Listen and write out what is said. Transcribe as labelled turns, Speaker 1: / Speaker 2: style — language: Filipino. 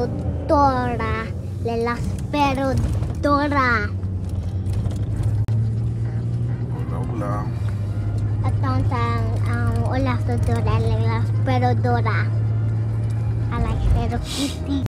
Speaker 1: Dora de la Sperodora.
Speaker 2: Hola, hola.
Speaker 1: Entonces, hola, Dora de la Sperodora. I like Hello Kitty.